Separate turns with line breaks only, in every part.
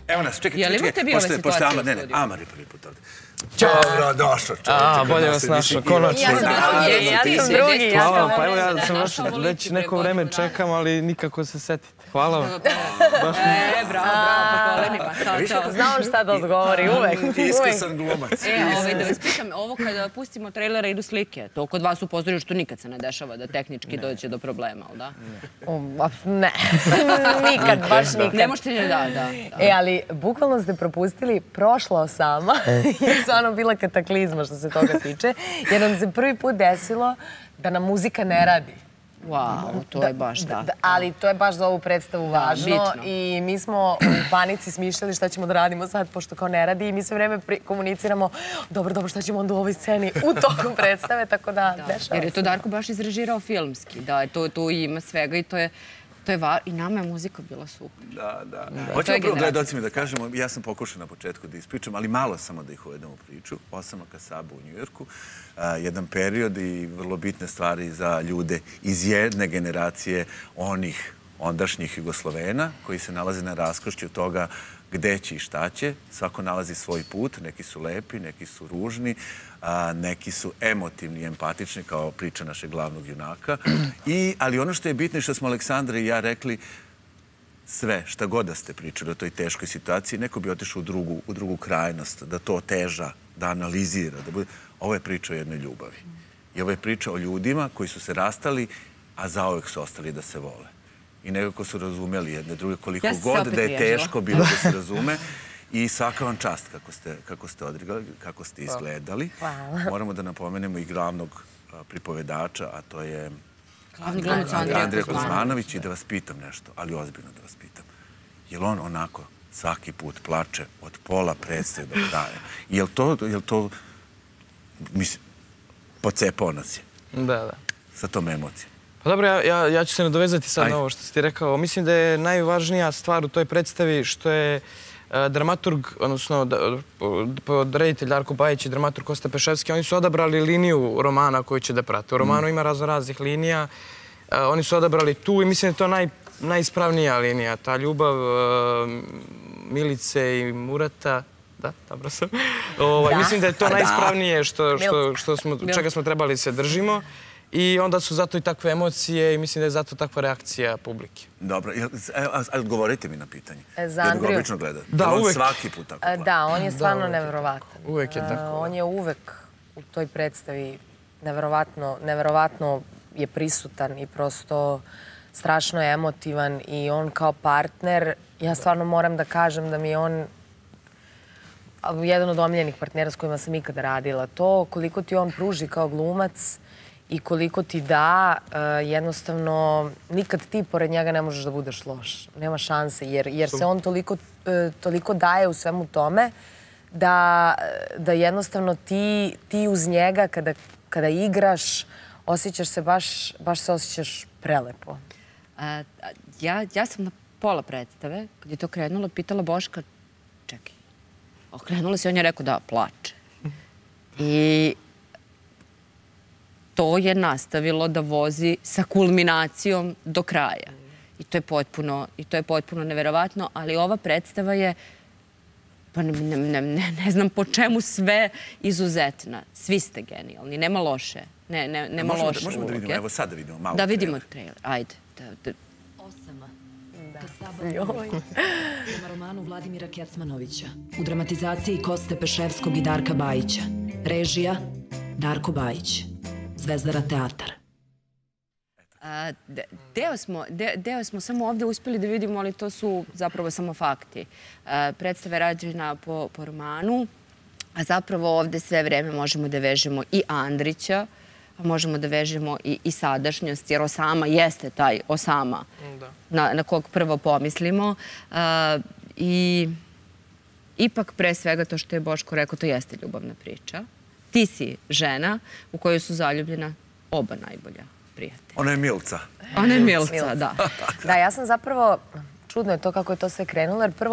Evo nas, čekaj.
Je li imate bila situacija u studiju?
Ne, Amar je prvi put ovdje. Dobro, došao čovječe.
Bolje vas našao, konačno.
Ja sam drugi.
Hvala, pa evo ja sam već neko vreme čekam, ali nikako se setite. Hvala vam.
Bravo, pa kolenima.
Znao šta da odgovori, uvek.
Iskusan glumac.
Da vas pitam, ovo kada pustimo trailera idu slike, to kod vas u pozorištu nikad se ne dešava da tehnički dođe do problema, ali da?
Ne, nikad, baš nikad.
Ne možete ni da.
Ali bukvalno ste propustili prošla sama, je stvarno bila kataklizma što se toga tiče, jer nam se prvi put desilo da nam muzika ne radi.
Wow, to je baš da.
Ali to je baš za ovu predstavu važno i mi smo u panici smišljali šta ćemo da radimo sad, pošto kao ne radi i mi sve vreme komuniciramo dobro, šta ćemo onda u ovoj sceni u toku predstave, tako da dešava se.
Jer je to Darko baš izrežirao filmski, da, to ima svega i to je i nama je muzika bila super.
Da. Hoćemo prvo gledalcima da kažemo, ja sam pokušao na početku da ispričam, ali malo samo da ih uvedem u priču. Osama Kasaba u Njujorku, jedan period i vrlo bitne stvari za ljude iz jedne generacije onih ondašnjih Jugoslovena koji se nalaze na raskrsšću toga gde će i šta će. Svako nalazi svoj put, neki su lepi, neki su ružni, neki su emotivni i empatični kao priča našeg glavnog junaka. Ali ono što je bitno je što smo Aleksandra i ja rekli, sve, šta god da ste pričali o toj teškoj situaciji, neko bi otišao u drugu krajnost, da to oteža, da analizira. Ovo je priča o jednoj ljubavi. I ovo je priča o ljudima koji su se rastali, a zauvek su ostali da se vole. I nekako su razumeli jedne druge, koliko god da je teško bilo da se razume. I svaka vam čast kako ste odigrali, kako ste izgledali. Moramo da napomenemo i glavnog pripovedača, a to je Andrija Kuzmanović. I da vas pitam nešto, ali ozbiljno da vas pitam. Je li on onako svaki put plače od pola predstave do kraja? Je li to, mislim, pocepao nas je?
Da.
Sa tom emocijom.
Pa dobro, ja ću se nadovezati sad na ovo što si ti rekao. Mislim da je najvažnija stvar u toj predstavi što je dramaturg, odnosno reditelj Darko Bajić i dramaturg Kosta Peševski, oni su odabrali liniju romana koju će da prate. U romanu ima raznih linija. Oni su odabrali tu i mislim da je to najispravnija linija. Ta ljubav Milice i Murata. Da, dobro sam. Mislim da je to najispravnije čega smo trebali se držimo. I onda su zato i takve emocije i mislim da je zato takva reakcija publike.
Dobro, odgovorite mi na pitanje.
Za Andriju?
Obično gleda.
Da, uvek.
Svaki put tako gleda.
Da, on je stvarno neverovatan.
Uvek je tako.
On je uvek u toj predstavi neverovatno je prisutan i prosto strašno je emotivan i on kao partner, ja stvarno moram da kažem da mi je on jedan od omiljenih partnera s kojima sam ikada radila. To koliko ti on pruži kao glumac i koliko ti da, jednostavno, nikad ti pored njega ne možeš da budeš loš. Nema šanse, jer se on toliko daje u svemu tome da jednostavno ti uz njega, kada igraš, osjećaš se baš se osjećaš prelepo.
Ja sam na pola predstave, kad je to krenulo, pitala Boška, čekaj, okrenula se, on je rekao da plače. I to je nastavilo da vozi sa kulminacijom do kraja. I to je potpuno neverovatno, ali ova predstava je, pa ne znam po čemu sve izuzetna. Svi ste genijalni, nema loše. Nema loše uloge.
Možemo da vidimo, evo sad da vidimo malo.
Da vidimo trailer, ajde.
Osama. Prema romanu Vladimira Kecmanovića. U dramatizaciji Koste Peševskog i Darka Bajića. Režija Darko Bajić. Zvezdara teatar.
Deo smo samo ovdje uspjeli da vidimo, ali to su zapravo samo fakti. Predstava je rađena po romanu, a zapravo ovdje sve vreme možemo da vežemo i Andrića, možemo da vežemo i sadašnjost, jer Osama jeste taj Osama na kog prvo pomislimo. I ipak pre svega to što je Boško rekao, to jeste ljubavna priča. Ti si žena u kojoj su zaljubljena oba najbolja prijatelja.
Ona je Milca.
Ona je Milca, da.
Da, ja sam zapravo, čudno je to kako je to sve krenulo, jer prvo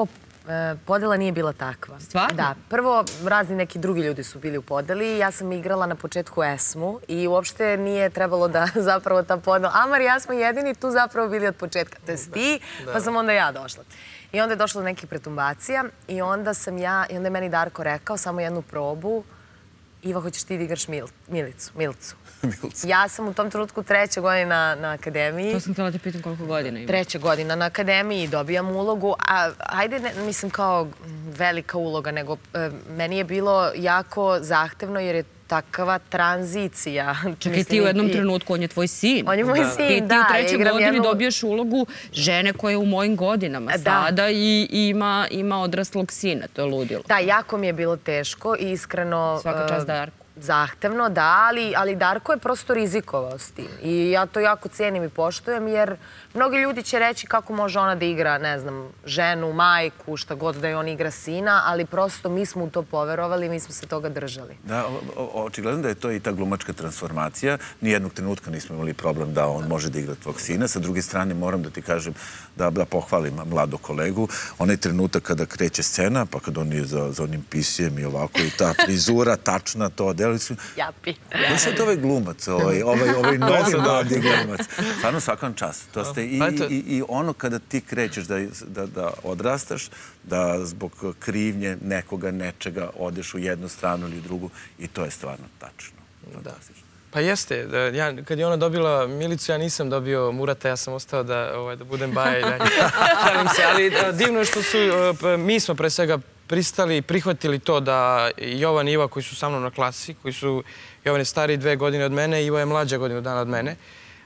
Podela nije bila takva.
Stvarno?
Da. Prvo, razni neki drugi ljudi su bili u podeli. Ja sam igrala na početku Esmu i uopšte nije trebalo da zapravo ta podela... Amar i ja smo jedini tu zapravo bili od početka. To je ti, pa sam onda ja došla. I onda je došlo do nekih pretumbacija i onda je meni Darko rekao samo jednu probu. Iva, hoćeš ti da igraš Milicu? Ja sam u tom trenutku 3. godina na akademiji.
To sam htjela te pitam koliko godina ima.
3. godina na akademiji i dobijam ulogu. A ajde, mislim kao velika uloga, nego meni je bilo jako zahtevno jer je takva tranzicija.
Čekaj, ti u jednom trenutku, on je tvoj sin.
On je moj sin, da.
Ti u 3. godini dobiješ ulogu žene koja je u mojim godinama sada i ima odraslog sina. To je ludilo.
Da, jako mi je bilo teško i iskreno...
Svaka čast Darku.
Zahtevno, da, ali Darko je prosto rizikovao s tim. I ja to jako cijenim i poštujem, jer mnogi ljudi će reći kako može ona da igra, ne znam, ženu, majku, šta god da je on igra sina, ali prosto mi smo u to poverovali i mi smo se toga držali.
Da, očigledno da je to i ta glumačka transformacija. Nijednog trenutka nismo imali problem da on može da igra tvog sina. Sa druge strane, moram da ti kažem, da pohvalim mladu kolegu. Onaj trenutak kada kreće scena, pa kad on je za onim pisijem i ovako i ta frizura, tačna to,
Japi.
Još je to ovaj glumac, ovaj novi mladi glumac. Stvarno svakom čast. To ste i ono kada ti krećeš da odrastaš, da zbog krivnje nekoga, nečega odeš u jednu stranu ili drugu i to je stvarno tačno. Fantastično.
Pa jeste. Kad je ona dobila Milicu, ja nisam dobio Murata, ja sam ostao da budem Baja i dalje. Šalim se, ali divno je što su, mi smo pre svega pristali i prihvatili to da Jovan i Iva koji su sa mnom na klasi, koji su, Jovan je stariji 2 godine od mene, Iva je mlađa godinu dana od mene,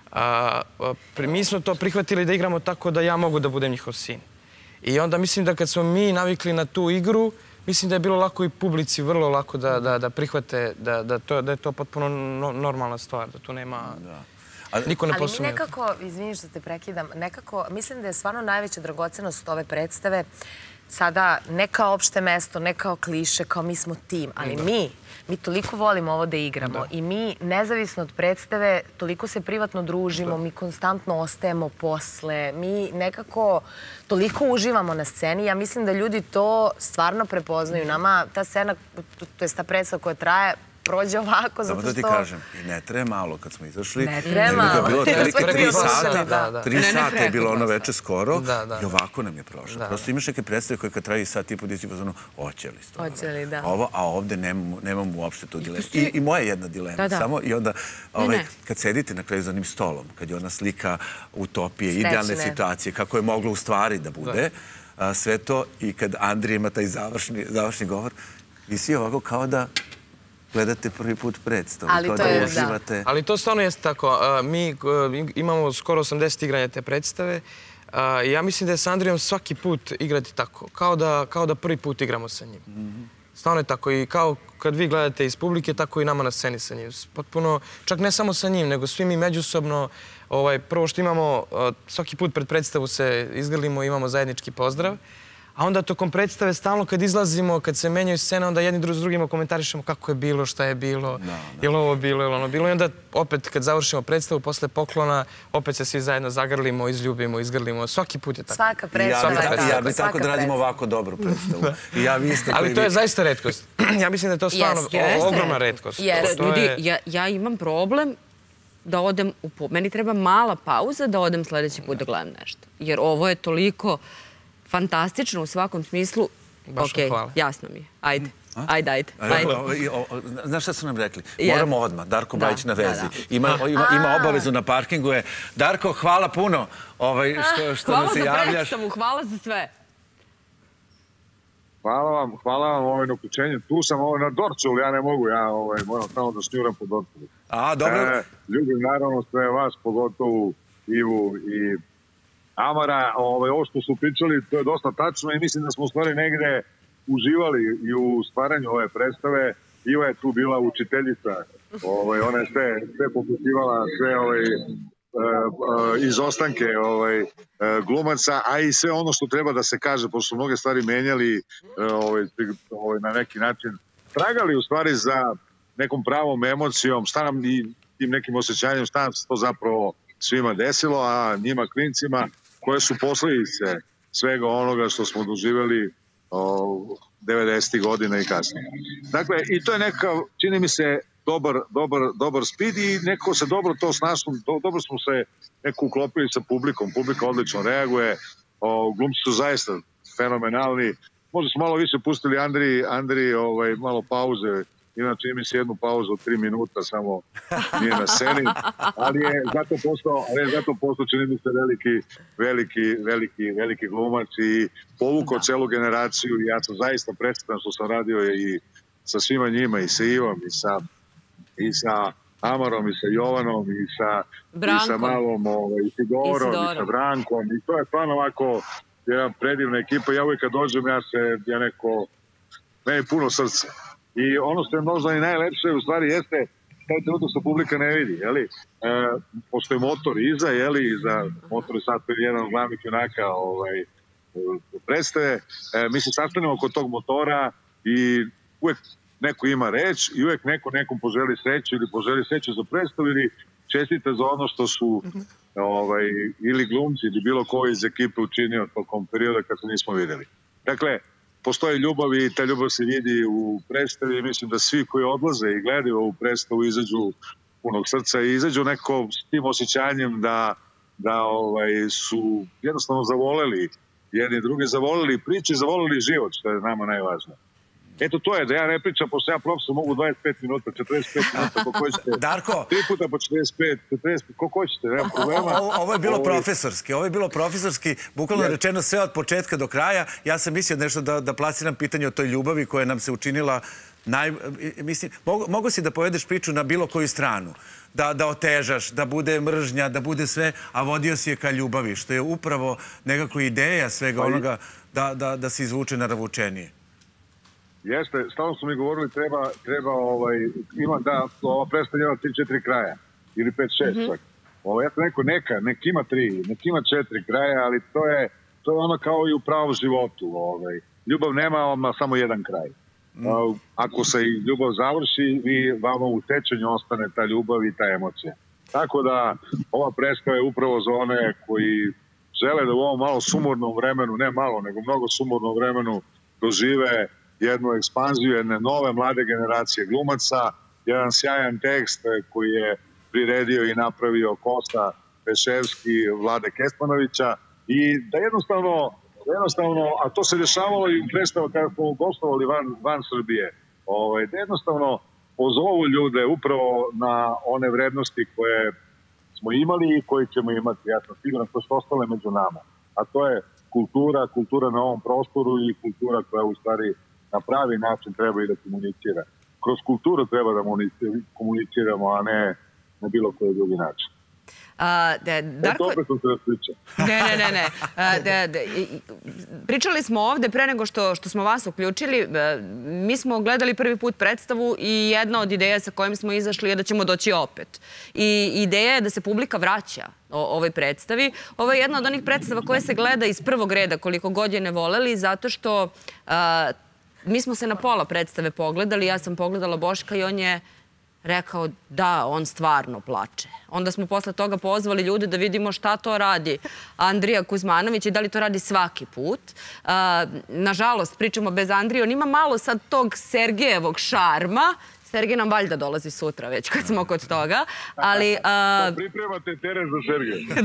mi smo to prihvatili da igramo tako da ja mogu da budem njihov sin. I onda mislim da kad smo mi navikli na tu igru, mislim da je bilo lako i publici, vrlo lako da prihvate da je to potpuno normalna stvar, da tu nema... Niko ne posumnja.
Ali mi nekako, izvini što te prekidam, nekako mislim da je stvarno najveća dragocenost ove predstave sada ne kao opšte mesto, ne kao kliše, kao mi smo tim, ali mi toliko volimo ovo da igramo i mi, nezavisno od predstave, toliko se privatno družimo, mi konstantno ostajemo posle, mi nekako toliko uživamo na sceni. Ja mislim da ljudi to stvarno prepoznaju. Nama ta scena, to je ta predstava koja traje, prođe ovako, zato što...
Samo da ti kažem, i ne tre malo kad smo izašli.
Ne tre malo.
Bilo otprilike 3 sata. 3 sata je bilo ono veče skoro i ovako nam je prošlo. Prosto imaš neke predstave koje kad traju sat i po disi pozvano, oće li to?
Oće li, da.
A ovde nemam uopšte tu dilemu. I moja jedna dilema samo. I onda, kad sedite na kraju za onim stolom, kad je ona slika utopije, idealne situacije, kako je moglo u stvari da bude, sve to i kad Andrija ima taj završni govor, vi si ovako kao da gledate prvi put predstavu, kao da uživate.
Ali to stvarno jeste tako. Mi imamo skoro 80 igranja te predstave i ja mislim da je sa Andrijom svaki put igrati tako. Kao da prvi put igramo sa njim. Stvarno je tako. I kao kad vi gledate iz publike, tako i nama na sceni sa njim. Potpuno, čak ne samo sa njim, nego svi mi međusobno. Prvo što imamo, svaki put pred predstavu se izgrlimo, imamo zajednički pozdrav. A onda tokom predstave stalno kad izlazimo, kad se menjaju scene, onda jedni s drugima komentarišemo kako je bilo, šta je bilo, je li ovo bilo, je li ono bilo. I onda opet kad završimo predstavu, posle poklona, opet se svi zajedno zagrlimo, izljubimo, izgrlimo. Svaki put je tako.
Svaka predstava je tako.
Ja bi tako da radimo ovako dobru predstavu.
Ali to je zaista retkost. Ja mislim da je to stvarno ogromna retkost.
Ljudi, ja imam problem da odem, meni treba mala pauza da odem sljedeći put da gledam nešto. Jer ovo je toliko fantastično u svakom smislu. Okej, jasno mi je. Ajde.
Znaš šta su nam rekli? Moramo odmah. Darko Bajić na vezi. Ima obavezu na parkingu. Darko, hvala puno što nam se javljaš.
Hvala za predstavu, hvala za sve.
Hvala vam na uključenju. Tu sam na Dorčulu, ja ne mogu, ja moram samo da snjuram po Dorčulu.
Dobro.
Ljubim naravno sve vas, pogotovo Ivu i Amara. Ovo što su pričali, to je dosta tačno i mislim da smo u stvari negde uživali i u stvaranju ove predstave. Iva je tu bila učiteljica. Ona je sve poputivala, sve izostanke glumaca, a i sve ono što treba da se kaže, pošto su mnoge stvari menjali na neki način. Tragali u stvari za nekom pravom emocijom, šta nam i tim nekim osjećanjem, šta nam se to zapravo svima desilo, a njima klincima, koje su posljedice svega onoga što smo doživjeli 90. godina i kasnije. Dakle, i to je nekakav, čini mi se, dobar speed i neko se dobro to snašlo, dobro smo se neko uklopili sa publikom. Publika odlično reaguje, glumci su zaista fenomenalni. Možda smo malo više pustili Andriji malo pauze, inače ima se jednu pauzu od 3 minuta, samo nije na sceni, ali je zato postao čini mi se veliki glumac i povukao celu generaciju i ja sam zaista predstavljan što sam radio i sa svima njima, i sa Ivom, i sa Amarom, i sa Jovanom, i sa Malom, i Sidorom, i sa Brankom, i to je stvarno ovako jedna predivna ekipa. Ja uvijek kad dođem, meni je puno srce. I ono što je možda i najlepše u stvari jeste taj trenutak što publika ne vidi, jeli? Postoji motor iza, jeli? Iza motor je sad jedan od glavnih junaka predstave. Mi se sastanemo kod tog motora i uvek neko ima reč i uvek neko nekom poželi sreću ili poželi sreću za predstavu ili čestite za ono što su ili glumci ili bilo ko iz ekipe učinio tokom perioda kad se nismo videli. Dakle, postoji ljubav i ta ljubav se vidi u predstavi i mislim da svi koji odlaze i gledaju ovu predstavu izađu punog srca i izađu neko s tim osjećanjem da su jednostavno zavoleli jedni drugi, zavoleli priče, zavoleli život, što je nama najvažnije. Eto, to je da ja ne pričam, pošto ja profesor mogu 25 minuta, 45 minuta, koliko hoćete.
Darko!
3 puta po 45, 45, koliko hoćete, nema problema.
Ovo je bilo profesorski, bukvalno rečeno sve od početka do kraja. Ja sam mislio nešto da plasiram pitanje o toj ljubavi koja nam se učinila mislim, mogu si da povedeš priču na bilo koju stranu, da otežaš, da bude mržnja, da bude sve, a vodio si je ka ljubavi, što je upravo nekako ideja svega onoga da se izvuče naravvučenije.
Jeste, stalno su mi govorili ova predstava ima 3-4 kraja, ili 5-6 čak. Ja sam rekao nek ima 3, nek ima 4 kraja, ali to je ono kao i u pravom životu. Ljubav nema samo jedan kraj. Ako se ljubav završi, vama u sećanju ostane ta ljubav i ta emocija. Tako da ova predstava je upravo za one koji žele da u ovom malo sumornom vremenu, ne malo, nego mnogo sumornom vremenu dožive jednu ekspanziju, jedne nove mlade generacije glumaca, jedan sjajan tekst koji je priredio i napravio Kosta Peševski, Vlade Kestmanovića i da jednostavno, a to se dešavalo i u predstavu kada smo gostovali van Srbije, da jednostavno pozovu ljude upravo na one vrednosti koje smo imali i koje ćemo imati, ja sam siguran, koje su ostale među nama. A to je kultura na ovom prostoru i kultura koja u stvari na pravi način treba i da komunicira. Kroz kulturu treba da komuniciramo, a ne na bilo koji drugi način.
Darko...
Opet sam se raspričao.
Ne. Pričali smo ovde, pre nego što smo vas uključili, mi smo gledali prvi put predstavu i jedna od ideja sa kojim smo izašli je da ćemo doći opet. I ideja je da se publika vraća ovoj predstavi. Ovo je jedna od onih predstava koje se gleda iz prvog reda, koliko god je ne voleli, zato što mi smo se na pola predstave pogledali, ja sam pogledala Boška i on je rekao da, on stvarno plače. Onda smo posle toga pozvali ljude da vidimo šta to radi Andrija Kuzmanović i da li to radi svaki put. Nažalost, pričamo bez Andrije, on ima malo sad tog Sergejevog šarma. Sergej nam valjda dolazi sutra već kad smo kod toga, ali...
Pripremate teren za Sergeja.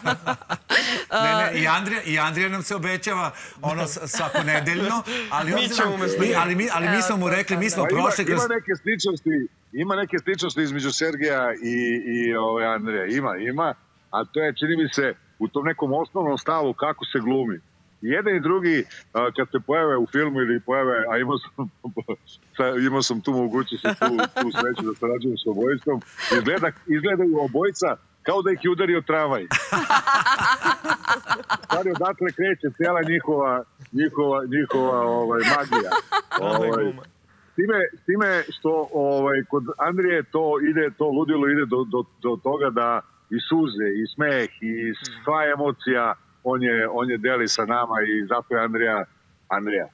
I Andrija nam se obećava ono svakonedeljno, ali mi smo mu rekli, mi smo prošli kroz...
Ima neke sličnosti između Sergeja i Andrija. Ima, a to je, čini mi se, u tom nekom osnovnom stavu kako se glumi. Jedan i drugi, kad se pojave u filmu ili pojave, a imao sam tu mogućnost i tu sreću da sarađujem s obojicom, izgledaju obojica kao da ih je udario tramvaj. Stvari, odatle kreće cijela njihova magija. S time što kod Andrije to ludilo ide do toga da i suze, i smeh, i sva emocija on je deli sa nama i zato je Andrija.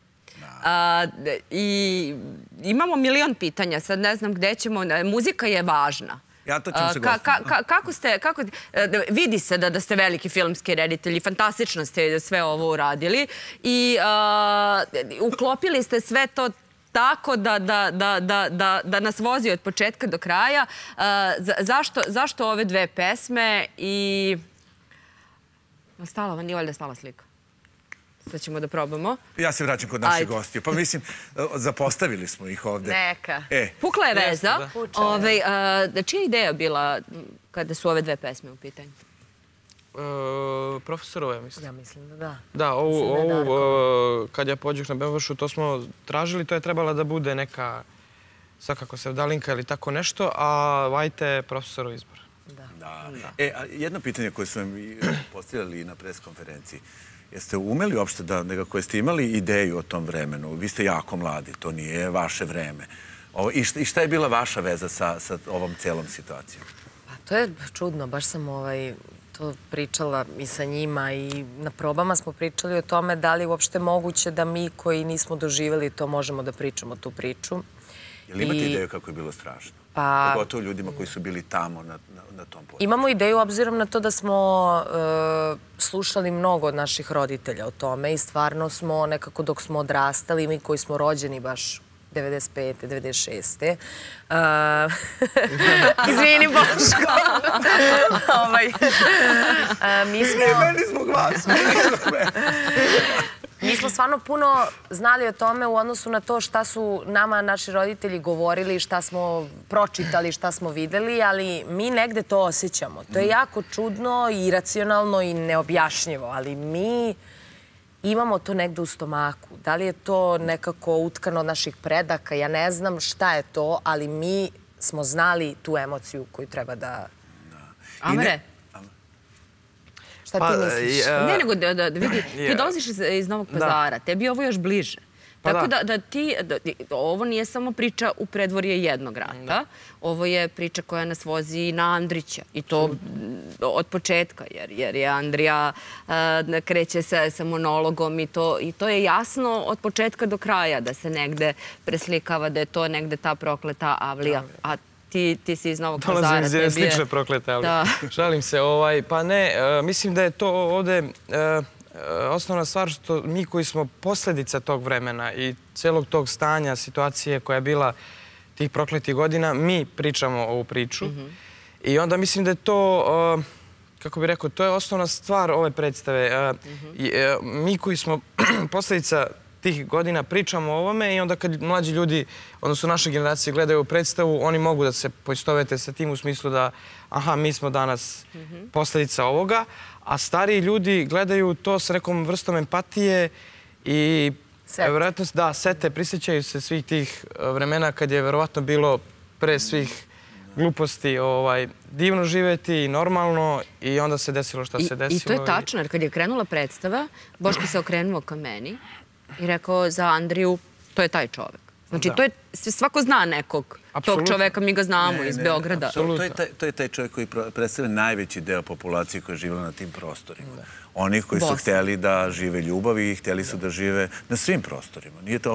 I imamo milion pitanja, sad ne znam gde ćemo, muzika je važna.
Ja to ćemo se gostiti.
Vidi se da ste veliki filmski reditelji, fantastično ste sve ovo uradili i uklopili ste sve to tako da nas vozi od početka do kraja. Zašto ove dve pesme i... Stala vam, nije valjda stala slika? Sad ćemo da probamo.
Ja se vraćam kod naših gostiju. Pa mislim, zapostavili smo ih ovde.
Neka.
Pukla je veza. Čija ideja bila kada su ove dve pesme u pitanju?
Profesorova, ja mislim.
Ja mislim da da.
Da, ovu, kad ja pođeh na Beovašu, to smo tražili, to je trebala da bude neka, svakako sevdalinka ili tako nešto, a Vajte je profesorov izbor.
Da. Jedno pitanje koje su vam postavljali na preskonferenciji. Jeste umeli uopšte da nekako jeste imali ideju o tom vremenu? Vi ste jako mladi, to nije vaše vreme. I šta je bila vaša veza sa ovom celom situacijom?
To je čudno, baš sam to pričala i sa njima i na probama smo pričali o tome da li je uopšte moguće da mi koji nismo doživjeli to možemo da pričamo tu priču.
Je li imate ideju kako je bilo strašno? Pogotovo ljudima koji su bili tamo na tom području.
Imamo ideju obzirom na to da smo slušali mnogo od naših roditelja o tome i stvarno smo nekako dok smo odrastali, mi koji smo rođeni baš 95. 96. Izvini, Boško.
Meni zbog vas.
Mi smo stvarno puno znali o tome u odnosu na to šta su nama naši roditelji govorili, šta smo pročitali, šta smo videli, ali mi negde to osjećamo. To je jako čudno, iracionalno i neobjašnjivo, ali mi imamo to negde u stomaku. Da li je to nekako utkano od naših predaka? Ja ne znam šta je to, ali mi smo znali tu emociju koju treba da...
Amare?
Šta ti misliš?
Ne, nego da vidi, ti dolaziš iz Novog Pazara, tebi je ovo još bliže. Tako da ti, ovo nije samo priča u predvorje jednog rata, ovo je priča koja nas vozi na Andrića i to od početka, jer je Andrija kreće sa monologom i to je jasno od početka do kraja da se negde preslikava da je to negde ta prokleta avlija. A ti si iz Novog Pazara.
Dolazim iz jedne slične proklete avlije. Šalim se. Pa ne, mislim da je to ovde osnovna stvar što mi koji smo posljedica tog vremena i celog tog stanja, situacije koja je bila tih prokletih godina, mi pričamo ovu priču. I onda mislim da je to, kako bih rekao, to je osnovna stvar ove predstave. Mi koji smo posljedica tih godina pričamo o ovome i onda kad mlađi ljudi, odnosno naše generacije, gledaju predstavu, oni mogu da se poistovete sa tim u smislu da aha, mi smo danas posljedica ovoga, a stariji ljudi gledaju to sa nekom vrstom empatije i vjerojatno sete, prisjećaju se svih tih vremena kad je verovatno bilo pre svih gluposti divno živeti, normalno i onda se desilo šta se desilo.
I to je tačno, jer kad je krenula predstava, Boško se okrenuo ka meni i rekao za Andriju, to je taj čovek. Znači, svako zna nekog tog čoveka, mi ga znamo iz Beograda.
To je taj čovjek koji predstavlja najveći deo populacije koja je živjela na tim prostorima. Onih koji su htjeli da žive ljubav i htjeli su da žive na svim prostorima.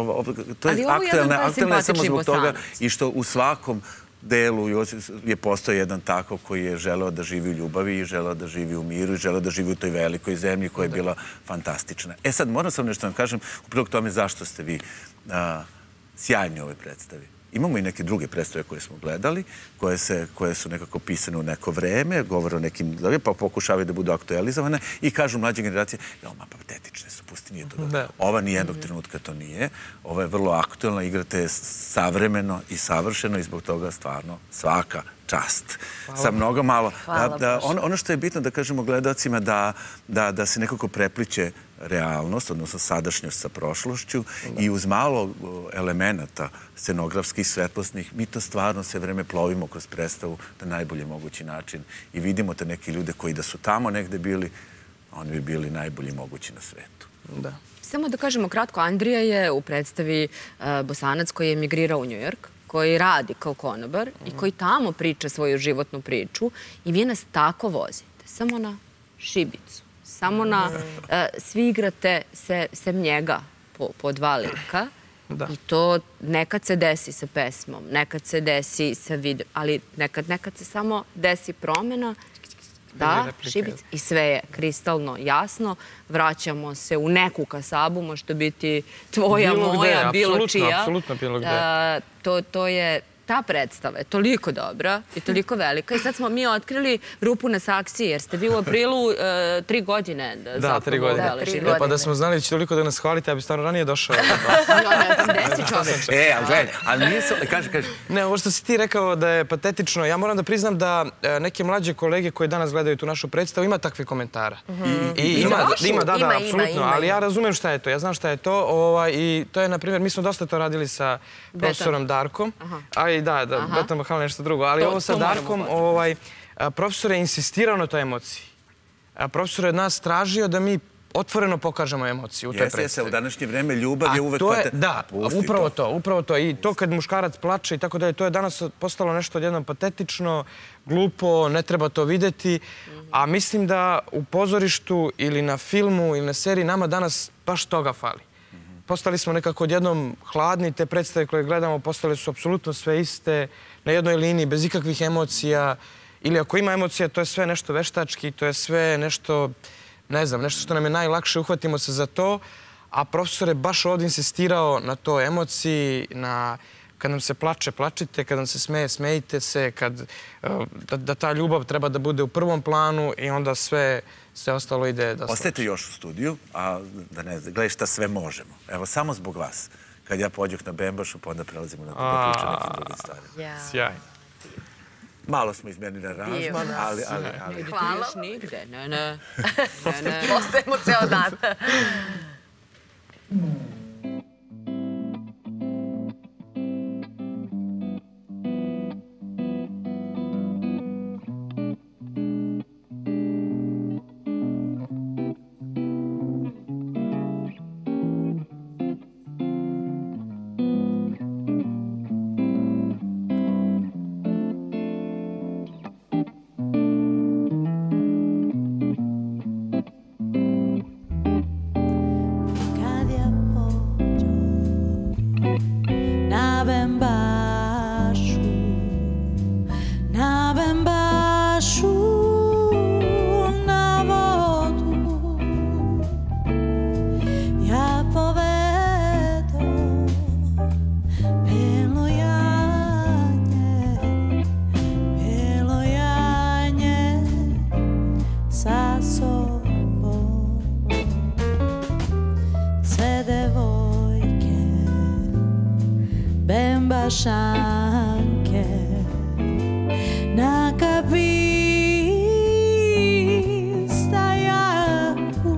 To je aktuelno samo zbog toga i što u svakom delu je postao jedan tako koji je želeo da živi u ljubavi i želeo da živi u miru i želeo da živi u toj velikoj zemlji koja je bila fantastična. Sad, moram sam nešto vam kažem u prilog tome zašto ste vi sjajni u ovoj predstavi. Imamo i neke druge predstave koje smo gledali, koje su nekako pisane u neko vreme, govore o nekim, pa pokušavaju da budu aktualizovane i kažu mlađe generacije, ma patetične su, pusti, nije to dobro. Ova nijednog trenutka to nije. Ova je vrlo aktuelna, igrate savremeno i savršeno i zbog toga stvarno svaka čast. Sa mnogo malo. Ono što je bitno da kažemo gledalcima da se nekako prepliče realnost, odnosno sadašnjost sa prošlošću i uz malo elemenata scenografskih, svetlosnih, mi to stvarno sve vreme plovimo kroz predstavu na najbolji mogući način i vidimo te neke ljude koji da su tamo negde bili, oni bi bili najbolji mogući na svetu.
Samo da kažemo kratko, Andrija je u predstavi Bosanac koji je emigrirao u Njujork, koji radi kao konobar i koji tamo priča svoju životnu priču i vi nas tako vozite, samo na šibicu, samo na, svi igrate sem njega po dva lika I to nekad se desi sa pesmom, nekad se desi sa videom, ali nekad se samo desi promjena, da, šibic, i sve je kristalno jasno. Vraćamo se u neku kasabu, može to biti tvoja, moja, bilo čija.
Apsolutno bilo gde.
To je... Ta predstava je toliko dobra i toliko velika i sad smo mi otkrili rupu na saksiji jer ste vi u aprilu 3 godine
da, 3 godine. Pa da smo znali da će toliko da nas hvalite, ja bi stvarno ranije došao.
Ali gledaj, ali nije se... Kaži.
Ne, ovo što si ti rekao da je patetično, ja moram da priznam da neke mlađe kolege koji danas gledaju tu našu predstavu ima takvih komentara. Ima, da, apsolutno, ali ja razumem šta je to, ja znam šta je to i to je, na primjer, mi smo dosta to radili sa profesorom Darkom, ali da, Beton Mahal nešto drugo, ali ovo sa Darkom, profesor je insistirao na toj emociji. Profesor je od nas tražio da mi otvoreno pokažemo emociju u toj predstavi.
Jeste, u današnje vreme ljubav je uvek...
Da, upravo to. I to kad muškarac plače i tako dalje, to je danas postalo nešto odjednom patetično, glupo, ne treba to videti. A mislim da u pozorištu ili na filmu ili na seriji nama danas baš toga fali. Postali smo nekako odjednom hladni, te predstave koje gledamo postale su apsolutno sve iste, na jednoj liniji, bez ikakvih emocija. Ili ako ima emocija, to je sve nešto veštački, to je sve nešto, ne znam, nešto što nam je najlakše, uhvatimo se za to. A profesor je baš ovdje insistirao na toj emociji, na kad nam se plače, plačite, kad nam se smeje, smejite se, da ta ljubav treba da bude u prvom planu i onda sve ostalo ide da slače.
Ostajete još u studiju, a da ne znam, gledaj šta sve možemo. Evo, samo zbog vas. Kad ja pođuh na Bembašu, pa onda prelazimo na to da pričam nekim drugim stvarima.
Sjajno.
Malo smo izmenili aranžman, ali...
Hvala. Nigde, ne.
Ostajemo ceo dan.
Šanke na kapi stajaju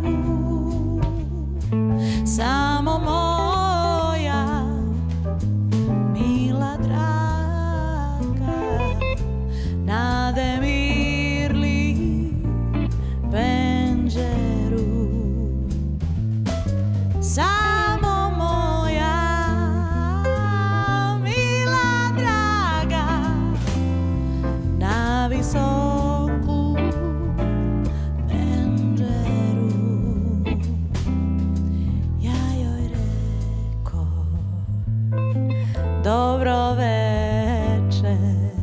samo moja mila draga nade mirli penđeru samo moja visoku penđeru ja joj reko dobro večer,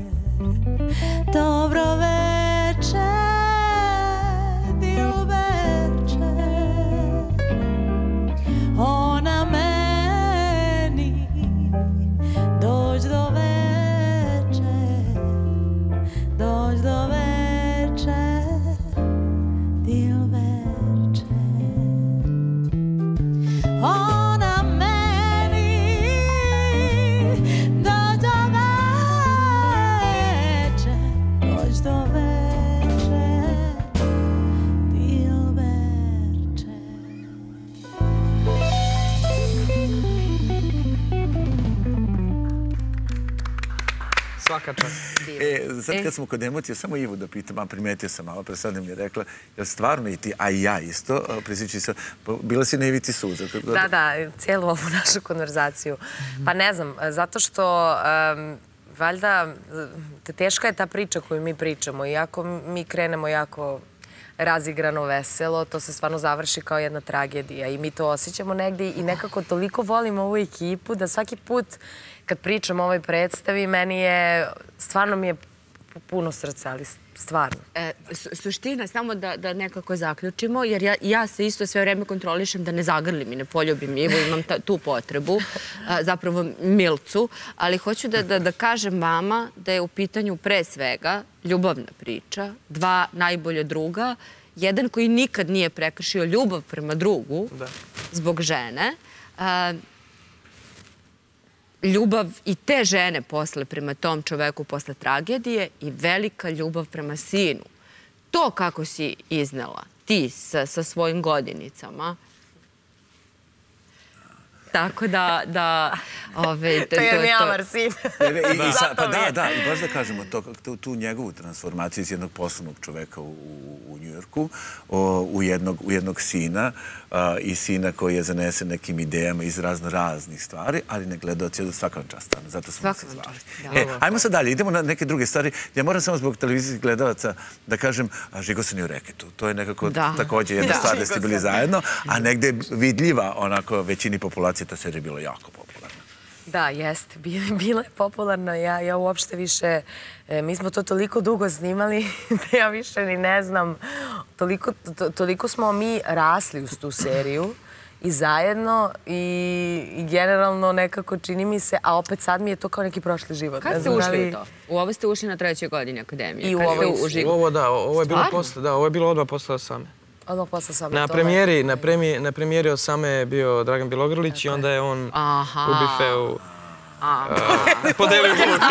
dobro večer dilberče. Ona meni dođ do dođ do večer, dilberče. Ona meni dođ do večer, dođ do večer, dilberče.
Svaka čast.
Sad kad smo kod emocije, samo Ivu da pitam, a primetio sam malo, pre sad mi je rekla, jer stvarno i ti, a i ja isto, prisjeći se, bila si na ivici suza.
Da, cijelu ovu našu konverzaciju. Pa ne znam, zato što valjda teška je ta priča koju mi pričamo, iako mi krenemo jako razigrano veselo, to se stvarno završi kao jedna tragedija i mi to osjećamo negdje i nekako toliko volimo ovu ekipu da svaki put kad pričam o ovoj predstavi stvarno mi je puno srca, ali stvarno.
Suština, samo da nekako zaključimo, jer ja se isto sve vreme kontrolišem da ne zagrlim i ne poljubim Ivu, imam tu potrebu, zapravo Milcu, ali hoću da kažem vama da je u pitanju pre svega ljubavna priča, dva najbolja druga, jedan koji nikad nije prekršio ljubav prema drugu zbog žene, ljubav i te žene posle prema tom čoveku posle tragedije i velika ljubav prema sinu. To kako si iznela ti sa svojim godinicama. Tako da...
To je mi Amar sin.
Pa da, i baš da kažemo tu njegovu transformaciju iz jednog poslovnog čoveka u Njujorku, u jednog sina i sina koji je zanesen nekim idejama iz raznih stvari, ali ne gledaoci od svaka vam čast. Zato smo se zvali. Ajmo sad dalje, idemo na neke druge stvari. Ja moram samo zbog televizijskih gledalaca da kažem Žigo se ni u reketu. To je nekako također jedna stvar da ste bili zajedno, a negde je vidljiva onako većini populacije ta serija je bila jako popularna.
Da, jeste. Bila je popularna. Ja uopšte više... Mi smo to toliko dugo snimali da ja više ni ne znam. Toliko smo mi rasli uz tu seriju i zajedno i generalno nekako čini mi se, a opet sad mi je to kao neki prošli život.
Kad ste ušli u to? U ovo ste ušli na 3. godini akademije.
I u ovo
je bilo posle, da, ovo je bilo odmah posle Osame.
Odmah posle Osame.
Na premijeri Osame je bio Dragan Bilogrlić i onda je on u bifeu podelio gluke.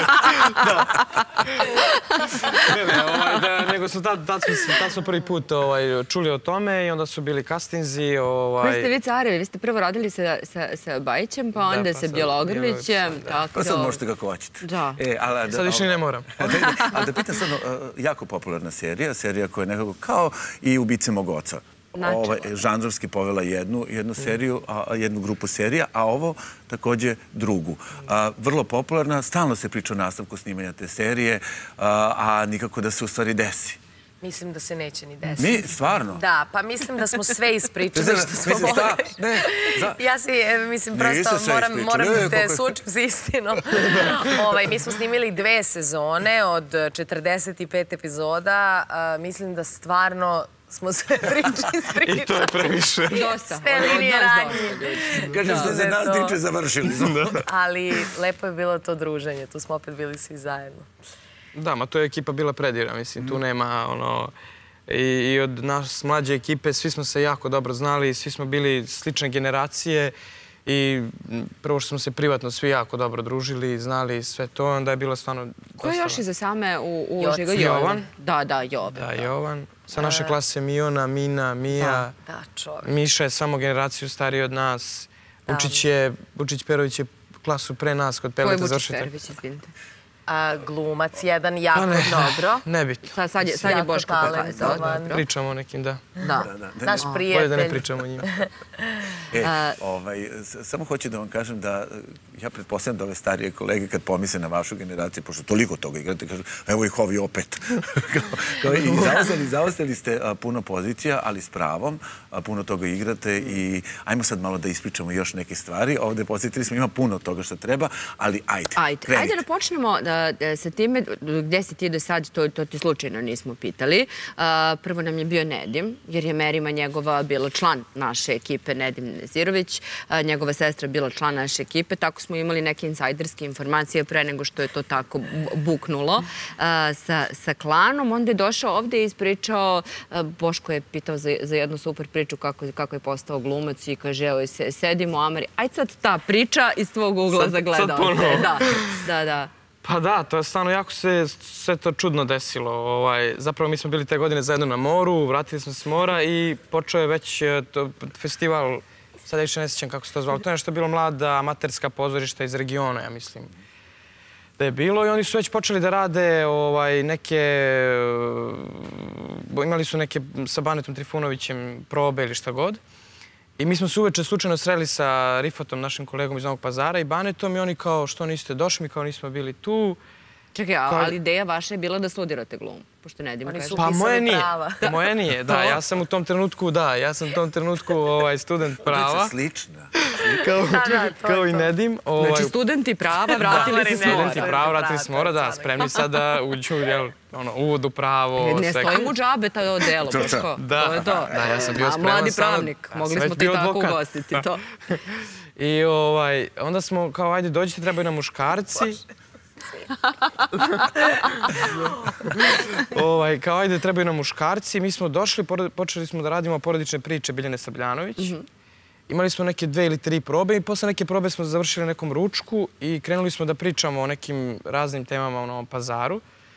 Nego tad smo prvi put čuli o tome i onda su bili kastinzi.
Koji ste vi carevi? Vi ste prvo rodili sa Bajićem, pa onda sa Bilogrlićem.
Pa sad možete kako hoćete.
Sad više ne moram.
Ali da pitam stvarno, jako popularna serija koja je nekako kao i Ubice mog oca. Žanrovski povela jednu seriju, jednu grupu serija, a ovo također drugu. Vrlo popularna, stalno se priča o nastavku snimanja te serije, a nikako da se u stvari desi.
Mislim da se neće ni desiti.
Stvarno?
Da, pa mislim da smo sve ispričali što smo mogli. Ja si, mislim, prosto moram da te sučim s istinom. Mi smo snimili 2 sezone od 45 epizoda. Mislim da stvarno smo sve ispričali.
I to je previše.
Sve linije ranije.
Kažem što se nas tiče, završili smo.
Ali lepo je bilo to druženje. Tu smo opet bili svi zajedno.
Da, ma to je ekipa bila predivna, mislim, tu nema i od nas mlađe ekipe svi smo se jako dobro znali, svi smo bili slične generacije i prvo što smo se privatno svi jako dobro družili, znali sve to, onda je bilo stvarno...
Ko je još iza same u Žigo?
Jovan.
Da, Jovan.
Da, Jovan. Sa naše klase Miona, Mina, Mija. Miša je samo generaciju stariji od nas. Vučić Perović je klasu pre nas kod Peleta završite.
Ko je Vučić Perović, izvinite?
Glumac jedan jako dobro.
Nebitno.
Sad je Boško pokazao.
Pričamo o nekim, da.
Naš prijatelj.
Bolje da ne pričamo o njima.
Samo hoću da vam kažem da ja pretpostavljam da ove starije kolege kad pomisle na vašu generaciju, pošto toliko toga igrate, kažu evo ih ovi opet. I zaostali ste puno pozicija, ali s pravom, puno toga igrate i ajmo sad malo da ispričamo još neke stvari. Ovdje posjetili smo, ima puno toga što treba, ali ajde, krenite.
Ajde da počnemo sa time, gde si ti do sad, to ti slučajno nismo pitali. Prvo nam je bio Nedim, jer je Merima njegova bila član naše ekipe, Nedim Nezirović. Njegova sestra bila član naše ekipe, tako smo imali neke insajderske informacije pre nego što je to tako buknulo sa klanom. Onda je došao ovde i ispričao, Boško je pitao za jednu super priču kako je postao glumac i kaže, evo, sedimo u Amari. Ajde sad ta priča iz tvog ugla za gledalce. Da.
Pa da, to je stvarno jako se sve to čudno desilo. Zapravo mi smo bili te godine zajedno na moru, vratili smo se s mora i počeo je već festival, sad više ne sjećam kako se to zvalo, to je nešto bilo mlada amaterska pozorišta iz regiona, ja mislim da je bilo i oni su već počeli da rade imali su neke sa Banetom Trifunovićem probe ili šta god. I mi smo se uveče slučajno sreli sa Rifatom, našim kolegom iz Novog Pazara i Banetom i oni kao što niste došli, mi kao nismo bili tu.
Čekaj, ali ideja vaša je bila da studirate glumu? pošto ne dima
Oni
kažem.
su
Pa moje
upisali
nije.
prava.
Moje nije, da. Ja sam u tom trenutku student prava.
To je slična.
Kao i Nedim.
Znači, studenti prava vratili se s mora.
Studenti prava vratili se s mora, da. Spremni sad da uđu uvod u pravo.
Ne stojim u džabe to delo, Boško. To je to.
Da, ja sam bio spreman.
Mladi pravnik, mogli smo te tako ugostiti to.
I onda smo kao, ajde, dođite, trebaju nam muškarci. Kao, ajde, trebaju nam muškarci. Mi smo došli, počeli smo da radimo porodične priče Biljane Srbljanović. Imali smo neke 2 ili 3 probe i posle neke probe smo završili na nekom ručku i krenuli smo da pričamo o nekim raznim temama u Novom Pazaru.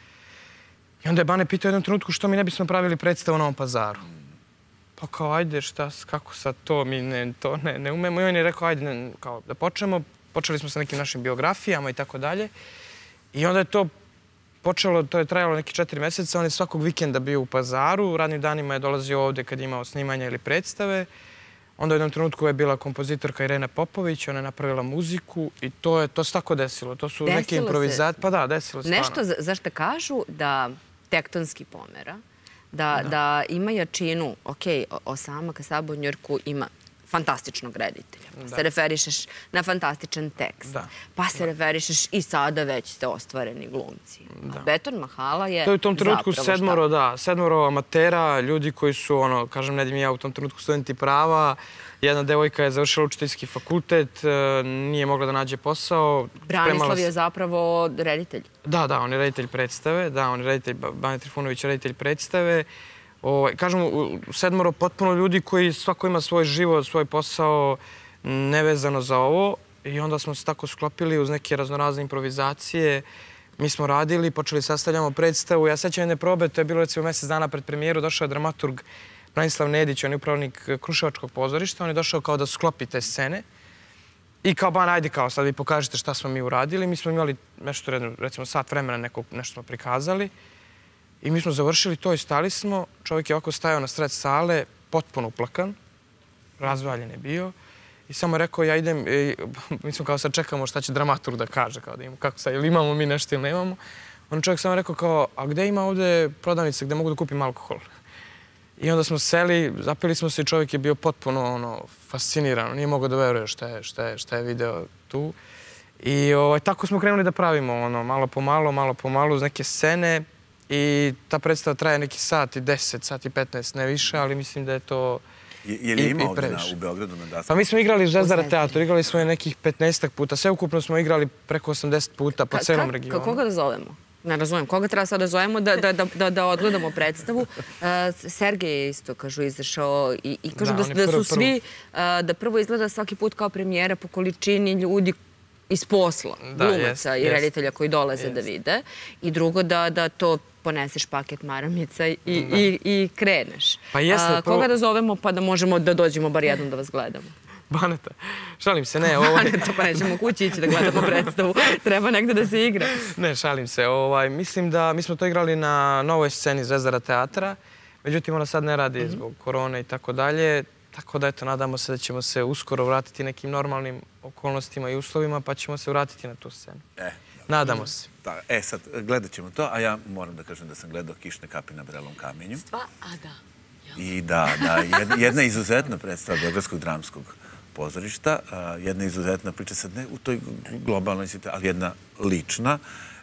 I onda je Bane pitao u jednom trenutku što mi ne bismo pravili predstavu u Novom Pazaru. Pa kao, ajde, kako sad to, mi to ne umemo. I on je rekao, ajde, da počnemo. Počeli smo sa nekim našim biografijama i tako dalje. I onda je to počelo, to je trajalo neki 4 meseca. On je svakog vikenda bio u Pazaru. U radnim danima je dolazio ovde kad je imao snimanja ili predstave. Onda u jednom trenutku je bila kompozitorka Irena Popović, ona je napravila muziku i to se tako desilo. To su neke improvizacije. Pa da, desilo se stvarno.
Nešto zašto kažu da tektonski pomera, da ima jačinu, Osama Kasaba u Njujorku ima fantastičnog reditelja. Se referišeš na fantastičan tekst. Pa se referišeš i sada već ste ostvareni glumci. Beton Mahala je
to je u tom trenutku
zapravo
sedmoro amatera, ljudi koji su, kažem, Nedim i ja u tom trenutku studenti prava. Jedna devojka je završila učiteljski fakultet, nije mogla da nađe posao.
Branislav je zapravo reditelj.
Da, on je reditelj predstave. Da, on je reditelj, Bane Trifunović je reditelj predstave. Kažemo, 7 potpuno ljudi koji svako ima svoj život, svoj posao nevezano za ovo. I onda smo se tako sklopili uz neke raznorazne improvizacije. Mi smo radili, počeli sastavljamo predstavu. Ja sećam jedne probe, to je bilo recimo mjesec dana pred premijeru, došao je dramaturg Branislav Nedić, on je upravnik Kruševačkog pozorišta. On je došao kao da sklopi te scene. I kao, ajde, kao sad vi pokažete šta smo mi uradili. Mi smo imali nešto, recimo sat vremena nešto smo prikazali. I mi smo završili to i stali smo. Čovjek je ovako stajao na sred sale, potpuno uplakan. Razvaljen je bio. I samo je rekao, ja idem, mi smo kao sad čekamo šta će dramaturg da kaže, kao da imamo, kako sad, ili imamo mi nešto ili nemamo. On čovjek samo rekao kao, a gde ima ovde prodavnica gde mogu da kupim alkohol? I onda smo seli, zapili smo se i čovjek je bio potpuno fasciniran. Nije mogao da veruje šta je video tu. I tako smo krenuli da pravimo, malo po malo, uz neke scene. I ta predstava traje neki sat i 10, sat i 15, ne više, ali mislim da je to i previše.
Je li ima ovdje u Beogradu na Dasku?
Pa mi smo igrali u Zvezdara teatru, igrali smo je nekih 15 puta. Sveukupno smo igrali preko 80 puta po celom regionu.
Koga da zovemo? Ne razumijem. Koga treba sad da zovemo da odgledamo predstavu? Sergej je isto, kažu, izašao i kažu da su svi, da prvo izgleda svaki put kao premijera po količini ljudi iz posla, glumaca i reditelja koji dolaze da vide. I drugo, da to poneseš paket maramica i kreneš. Koga da zovemo pa da možemo da dođemo bar jednom da vas gledamo?
Baneta. Šalim se, ne.
Baneta, pa nećemo kući ići da gledamo predstavu. Treba negde da se igra.
Ne, šalim se. Mislim da mi smo to igrali na novoj sceni Zvezdara teatra. Međutim, ona sad ne radi zbog korone i tako dalje. Tako da, eto, nadamo se da ćemo se uskoro vratiti nekim normalnim okolnostima i uslovima, pa ćemo se vratiti na tu scenu. Nadamo se.
Sad, gledat ćemo to, a ja moram da kažem da sam gledao Kišne kapi na Vrelom kamenju. I jedna izuzetna predstava Beogradskog dramskog pozorišta, jedna izuzetna priča, sad ne u toj globalnoj situaciji, ali jedna lična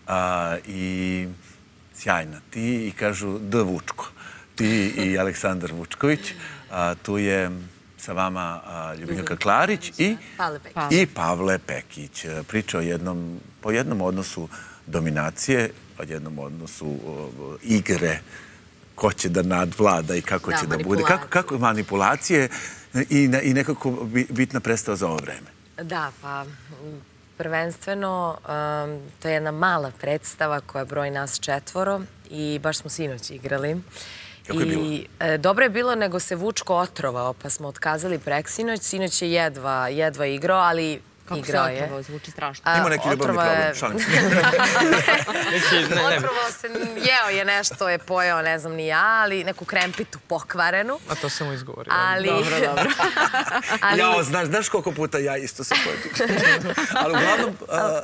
i sjajna. Ti i kažu D. Vučko, ti i Aleksandar Vučković, tu je sa vama Ljubinka Klarić i Pavle Pekić. Priča po jednom odnosu dominacije, o jednom odnosu igre, ko će da nadvlada i kako će da bude. Kako manipulacije i nekako bitna predstava za ovo vreme.
Da, pa prvenstveno to je jedna mala predstava koja broji nas 4 i baš smo sinoć igrali.
Kako je bilo?
Dobro je bilo, nego se Vučko otrovao, pa smo otkazali preksinoć. Sinoć je jedva igrao, ali igrao je.
Otrovo, zvuči strašno.
Ima neki ljubavni problem, šalim se.
Otrovo se, jeo je nešto, je pojeo, ne znam ni ja, ali neku krempitu pokvarenu.
A to sam mu izgovorio.
Dobro.
Jao, znaš koliko puta ja isto se pojedu. Ali uglavnom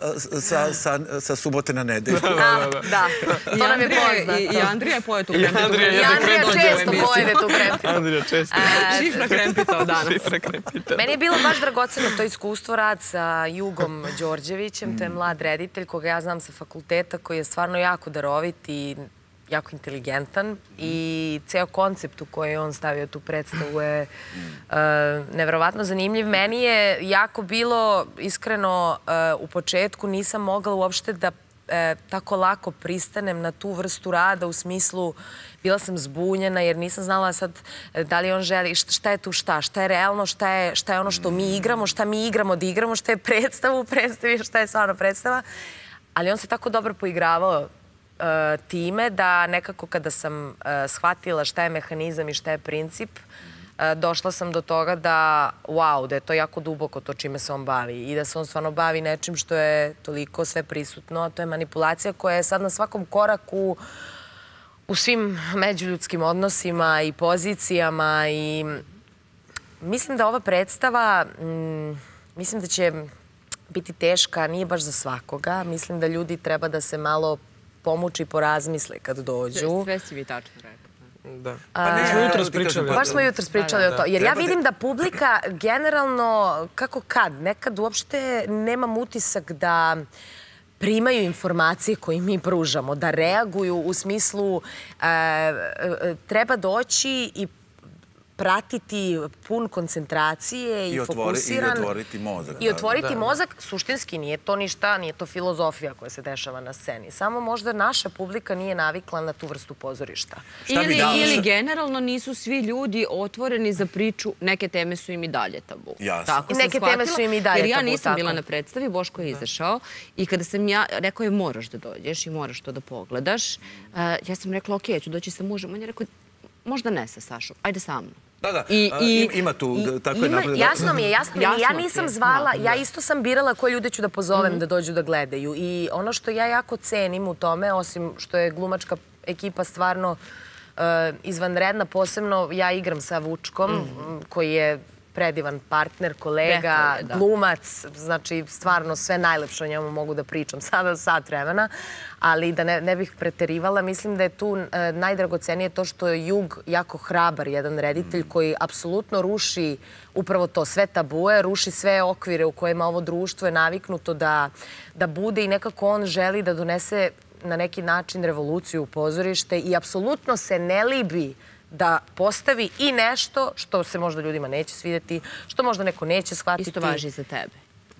sa subote na nedelju.
Da, to nam je poznato.
I Andrija je pojeo tu krempitu.
I Andrija često pojede tu krempitu.
Andrija često.
Šifra krempita od danas.
Meni je bilo baš dragoceno to iskustvo, rad sa Jugom Đorđevićem, to je mlad reditelj koga ja znam sa fakulteta, koji je stvarno jako darovit i jako inteligentan i ceo koncept u koji je on stavio tu predstavu je neverovatno zanimljiv. Meni je jako bilo, iskreno, u početku nisam mogla uopšte da tako lako pristanem na tu vrstu rada, u smislu bila sam zbunjena jer nisam znala sad da li on želi, šta je tu šta je realno, šta je ono što mi igramo, šta mi igramo da igramo, šta je predstava u predstavi, šta je stvarno predstava. Ali on se tako dobro poigravao time da nekako kada sam shvatila šta je mehanizam i šta je princip, došla sam do toga da, wow, da je to jako duboko to čime se on bavi i da se on stvarno bavi nečim što je toliko sve prisutno, a to je manipulacija koja je sad na svakom koraku u svim međuljudskim odnosima i pozicijama i mislim da ova predstava, mislim da će biti teška, nije baš za svakoga. Mislim da ljudi treba da se malo pomuči i porazmisle kad dođu.
Sve si vi tačno rekao.
Da. Smo jutros pričali.
Baš smo jutros pričali o to. Jer ja vidim da publika generalno, kako kad, nekad uopšte nemam utisak da primaju informacije koje mi pružamo, da reaguju u smislu treba doći i pratiti pun koncentracije i fokusiran.
I otvoriti mozak.
I otvoriti mozak, suštinski nije to ništa, nije to filozofija koja se dešava na sceni. Samo možda naša publika nije navikla na tu vrstu pozorišta.
Ili generalno nisu svi ljudi otvoreni za priču, neke teme su im i dalje tabu.
Jasno.
Neke teme su im i dalje tabu.
Jer ja nisam bila na predstavi, Boško je izašao i kada sam ja, rekao je moraš da dođeš i moraš to da pogledaš, ja sam rekla ok, ja ću doći sa mužem. On je rekao možda ne sa Sašom, ajde sa mnom.
Da, ima tu, tako je napravljeno.
Jasno mi je, jasno mi je. Ja nisam zvala, ja isto sam birala koje ljude ću da pozovem da dođu da gledaju. I ono što ja jako cenim u tome, osim što je glumačka ekipa stvarno izvanredna, posebno ja igram sa Vučkom, koji je predivan partner, kolega, glumac, znači stvarno sve najlepše o njemu mogu da pričam sada sat vremena, ali da ne bih preterivala, mislim da je tu najdragocenije to što je Jug jako hrabar jedan reditelj koji apsolutno ruši upravo to, sve tabue, ruši sve okvire u kojima ovo društvo je naviknuto da bude i nekako on želi da donese na neki način revoluciju u pozorište i apsolutno se ne libi da postavi i nešto što se možda ljudima neće svidjeti, što možda neko neće shvatiti.
Isto važi za tebe.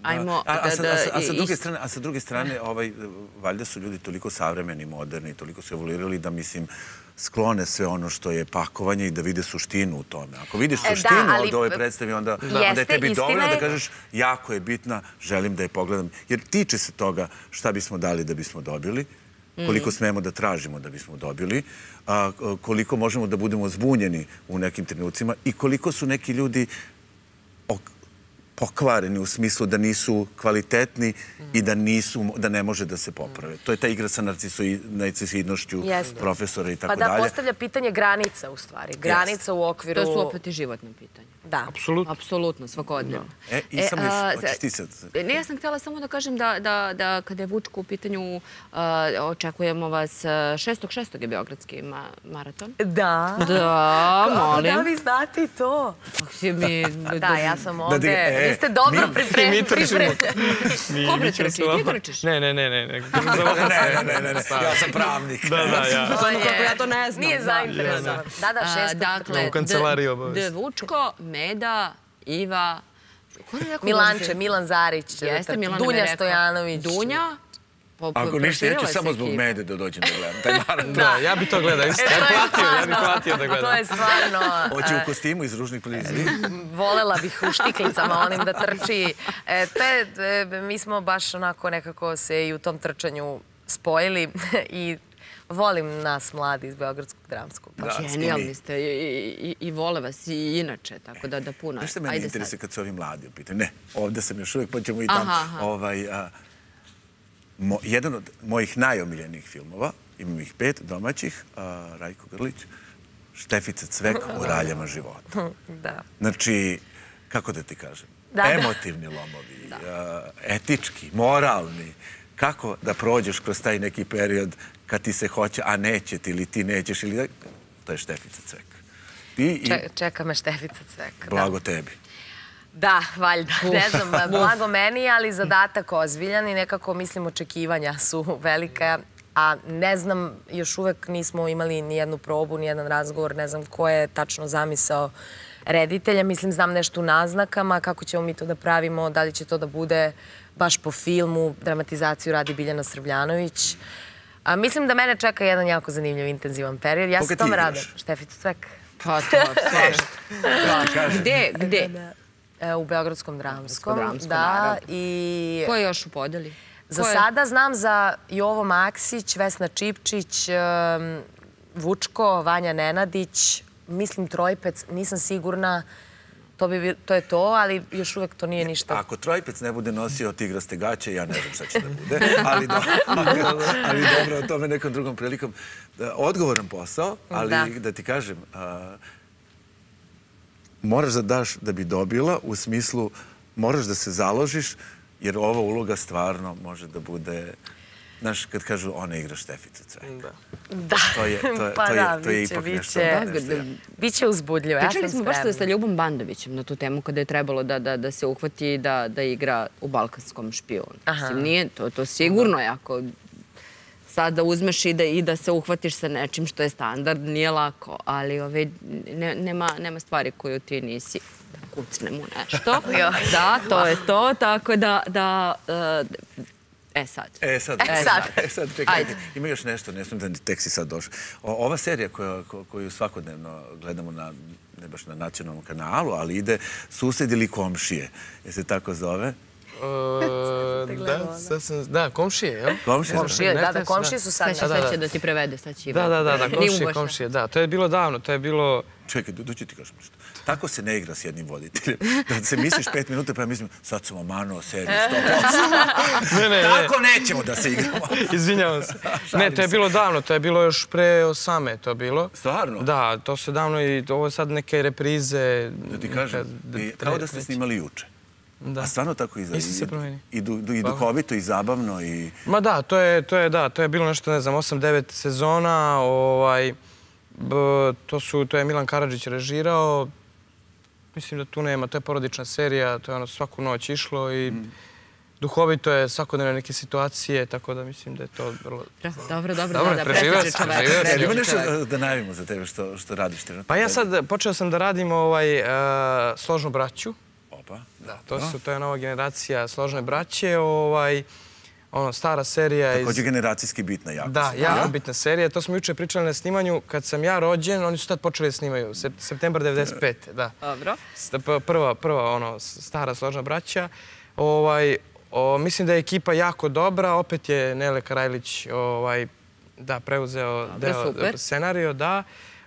A sa druge strane, valjda su ljudi toliko savremeni, moderni, toliko su evoluirali da, mislim, sklone sve ono što je pakovanje i da vide suštinu u tome. Ako vidiš suštinu od ove predstave, onda je tebi dovoljno da kažeš jako je bitna, želim da je pogledam. Jer tiče se toga šta bismo dali da bismo dobili, koliko smemo da tražimo da bismo dobili, koliko možemo da budemo zbunjeni u nekim trenucima i koliko su neki ljudi pokvareni u smislu da nisu kvalitetni i da ne može da se poprave. To je ta igra sa narcisoidnošću profesora i tako dalje.
Pa da postavlja pitanje granica u stvari. Granica u okviru...
To su opet i životno pitanje.
Da.
Apsolutno, svakodnevno.
I sam još, hoćeš ti sad?
Ne, ja sam htjela samo da kažem da kada je Vučko u pitanju, očekujemo vas 6.6. je Beogradski maraton.
Da.
Da, molim.
Da vi znate i to. Da, ja sam ovde. Vi ste dobro pripremljeni.
Ko pretrči? Ti trčiš?
Ne.
Ne, ja sam pravnik.
Samo kako ja to ne znam.
Nije zainteresovan. Da, 6.
Dakle,
u kancelariji obavez.
Vučko, Meda, Iva...
Milanče, Milan Zarić, Dunja Stojanović.
Dunja.
Ako ništa, ja ću samo zbog Mede da dođem da gledam taj maraton.
Da, ja bi to gledao. Ja bi platio da gledam.
To je stvarno...
Hoće u kostimu iz Ružnih prizli.
Volela bih u štiklicama onim da trči. Mi smo baš onako nekako se i u tom trčanju spojili i Volim nas mladi iz Beogradskog dramskog.
Genijalni ste i vole vas i inače, tako da puno.
Nešto mene interesuje kad su ovi mladi u pitanju. Ne, ovdje sam još uvijek, pa ćemo i tamo. Jedan od mojih najomiljenijih filmova, imam ih 5 domaćih, Rajko Grlić, Štefica Cvek u Raljama života. Znači, kako da ti kažem, emotivni lomovi, etički, moralni, kako da prođeš kroz taj neki period kad ti se hoće, a neće ti ili ti nećeš, ili to je Štefica Cvek.
Čeka me Štefica Cvek.
Blago tebi.
Da, valjda. Ne znam, blago meni, ali zadatak ozbiljan i nekako, mislim, očekivanja su velika. A ne znam, još uvek nismo imali ni jednu probu, ni jedan razgovor, ne znam ko je tačno zamisao reditelja. Mislim, znam nešto u naznakama, kako ćemo mi to da pravimo, da li će to da bude baš po filmu, dramatizaciju radi Biljana Srbljanović. Mislim da mene čeka jedan jako zanimljiv, intenzivan period. Ja se tome radim. Štefica Cvek.
Pa to, stvarno. Gde?
U Beogradskom dramskom. Da.
Ko je još u podeli?
Za sada znam za Jovo Maksić, Vesna Čipčić, Vučko, Vanja Nenadić, mislim Trojpec, nisam sigurna, to je to, ali još uvek to nije ništa.
Ako Trojpec ne bude nosio tigraste gaće, ja ne znam šta će da bude, ali dobro, o tome nekom drugom prilikom. Odgovoran posao, ali da ti kažem, moraš da daš da bi dobila, u smislu moraš da se založiš, jer ova uloga stvarno može da bude, znaš, kad kažu ona igra Štefica Cvek.
Da,
to je ipak nešto.
Biće uzbudljivo, ja sam spremna.
Pričali smo baš sa Ljubom Bandovićem na tu temu kada je trebalo da se uhvati i da igra u Balkanskom špijunu. Mislim, nije to sigurno jako. Sad da uzmeš i da se uhvatiš sa nečim što je standard, nije lako, ali nema stvari koju ti nisi da kucnem u nešto. Da, to je to, tako da...
sad, čekajte. Ima još nešto, ne smijem da tek si sad došao. Ova serija koju svakodnevno gledamo ne baš na nacionalnom kanalu, ali ide Sused ili komšije. Je se tako zove?
Da, komšije, jel?
Komšije, da, komšije su sad.
Sad će da ti prevede, sad će ima.
Da, komšije, da. To je bilo davno, to je bilo...
Čekaj, dođi ti kažem nešto. Tako se ne igra s jednim voditeljem. Da se misliš 5 minuta, pa ja mislim, sad sam omanuo seriju 100%. Tako nećemo da se igramo.
Izvinjavam se. Ne, to je bilo davno, to je bilo još pre 8. to bilo.
Stvarno?
Da, to se davno i ovo je sad neke reprize.
Da ti kažem, kao da ste snimali juče. A stvarno tako i duhovito i zabavno i...
Ma da, to je bilo nešto, ne znam, 8-9 sezona. To je Milan Karadžić režirao. Mislim da tu nema, to je porodična serija, to je ono svaku noć išlo i duhovito je svakodnevne neke situacije, tako da mislim da je to vrlo...
Dobro, da preživaš čovek.
Ima nešto da najavimo za tebe što radiš?
Pa ja sad počeo sam da radim Složnu braću. Da, to je nova generacija Složne braće, stara serija.
Također generacijski bitna jako.
Da, jako bitna serija. To smo juče pričali na snimanju. Kad sam ja rođen, oni su tad počeli da snimaju. Septembar 95. Da.
Dobro.
Prva stara Složna braća. Mislim da je ekipa jako dobra. Opet je Nele Karajlić preuzeo scenario. Da.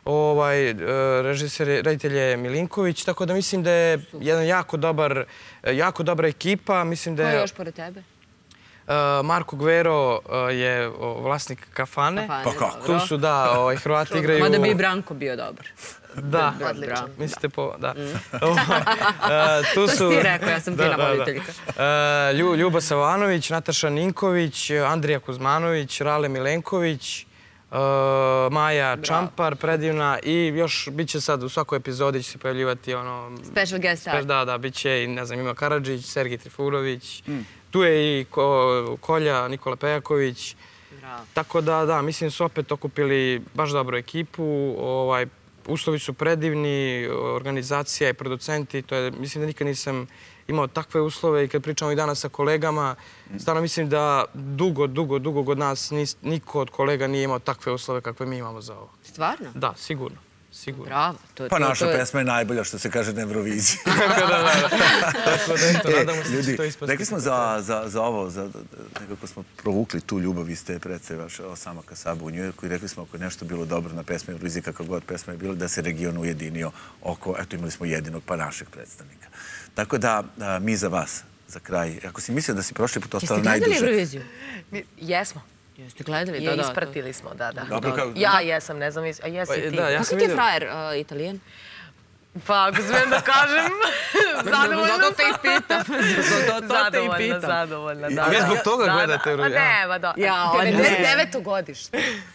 Reditelj je Milinković, tako da mislim da je jedan jako dobra ekipa.
Ko je još pored tebe?
Marko Gvero je vlasnik kafane.
Pa kako?
Tu su, da, Hrvati igraju...
Mada bi i Branko bio dobar.
Da, mislite po... Da.
To si ti rekao, ja sam fina voditeljka.
Ljuba Savanović, Nataša Ninković, Andrija Kuzmanović, Rale Milenković, Maja Čampar, predivna, i još bit će sad u svakoj epizodi će se pojavljivati
special guest star.
Da, bit će i, ne znam, Ima Karadžić, Sergij Trifurović, tu je i Kolja, Nikola Pejaković. Tako da, mislim su opet okupili baš dobru ekipu, uslovi su predivni, organizacija i producenti, mislim da nikad nisam imao takve uslove i kad pričamo i danas sa kolegama, stvarno mislim da dugo god nas niko od kolega nije imao takve uslove kakve mi imamo za ovo.
Stvarno?
Da, sigurno. sigurno.
Bravo.
Pa naša pesma je najbolja, što se kaže, na Euroviziji.
Tako da, eto, nadamo se da će to ispasti.
Rekli smo za ovo, nekako smo provukli tu ljubav iz te predstave vaše Osama Kasaba u Njujorku i rekli smo ako je nešto bilo dobro na pesmi Euroviziji, kakva god pesma je bilo, da se region ujedinio oko, eto, imali smo jedinog pa našeg predstavnika. Tako da, mi za vas, za kraj, ako si mislio da si prošli put ostala najduže...
Jeste gledali Euroviziju?
Jesmo.
Jeste gledali? Da.
Ispratili smo, da.
Dobro,
Ja jesam, ne znam, a jesi ti.
Kako ti je frajer Italijan?
Pa, ako smijem da kažem, zadovoljna
Zato te i pitam.
Zadovoljna, da.
A vi zbog toga gledate Euroviziju?
Nema, da. 99. godište.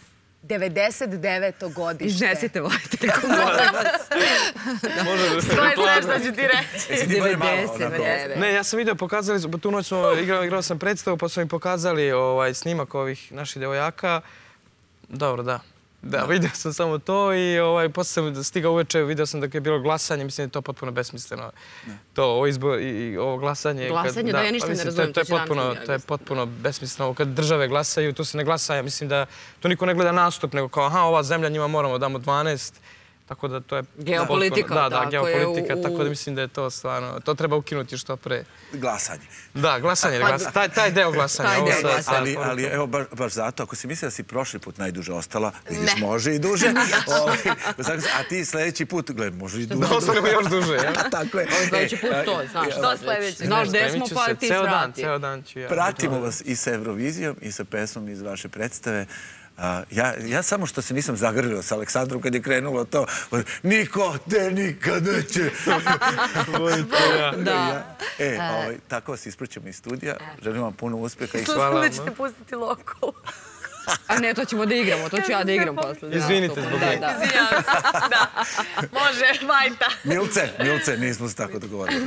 99. godište.
Iznesite vojiteljku, molim vas.
To je sve što ću ti reći.
99.
Ne, ja sam vidio, pokazali su, tu noć igrao sam predstavu, pa su mi pokazali snimak ovih naših devojaka. Dobro, da. Da, vidio sam samo to i posle sam stigao uveče, vidio sam da je bilo glasanje, mislim da je to potpuno besmisleno. To izbor i ovo glasanje.
Glasanje, da, ja ništa ne razumijem.
To je potpuno besmisleno. Kad države glasaju, tu se ne glasa, ja mislim da to niko ne gleda nastup, nego kao, aha, ova zemlja, njima moramo damo 12. Tako da to je...
Geopolitika.
Da, geopolitika, tako da mislim da je to stvarno... To treba ukinuti što pre.
Glasanje.
Da, glasanje, taj deo glasanja.
Ali evo, baš zato, ako si mislila da si prošli put najduže ostala, vidiš, može i duže. A ti sljedeći put, gledaj, može i duže.
Da, ostanemo još duže.
Tako je.
Sljedeći put to, znaš.
Što sljedeći?
Znaš, gde smo pa ti svrati.
Ceo dan ću ja.
Pratimo vas i sa Eurovizijom i sa pesmom iz vaše predstave. Ja samo što se nisam zagrlio sa Aleksandrom kad je krenulo to, niko te nikad neće. Tako vas ispraćamo iz studija. Želim vam puno uspjeha.
Slušam da ćete pustiti lokal.
A ne, to ćemo da igramo, to ću ja da igram posle.
Izvinite zbog mene.
Izvinjavam se, da. Može, Majta.
Milce, nismo se tako dogovorili.